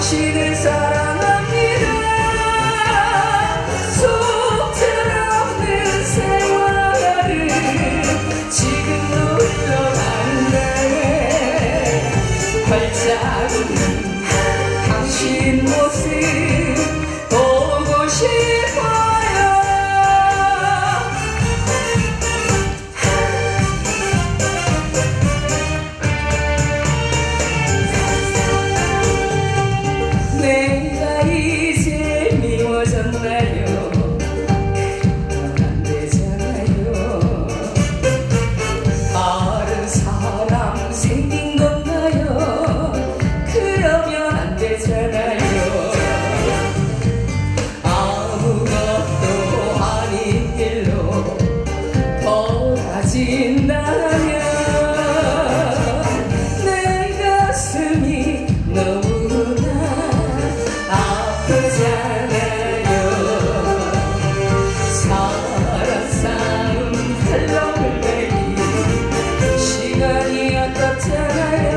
당신을 사랑합니다. 속절없는 세월을 지금도 흘러가는데 발자국은 당신 모습 보고 싶어요. 내가 이제 미워졌나요? 그러면 안 되잖아요. 다른 사람 생긴 건가요? 그러면 안 되잖아요. 아무것도 아닌 길로 돌아진다면 내 가슴이 너무나 아프잖아요. 사랑 쌓은 달력을 매기 시간이 아깝잖아요.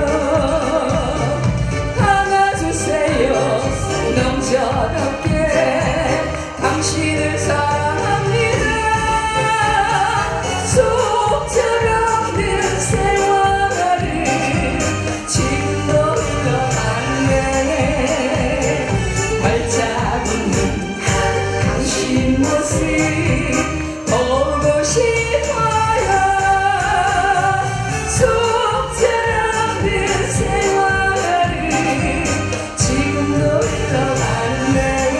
안아주세요 넘쳐덮게. 당신을 사랑합니다. 속절없는 세월을 지금도 흘러가네. 발자국은 당신 모습 보고 싶어요. 속절없는 세월을 지금도 흘러가네.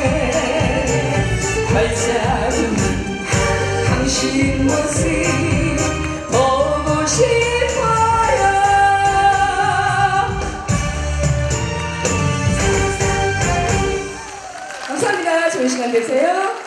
발자국은 당신 모습 보고 싶어요. 감사합니다. 좋은 시간 되세요.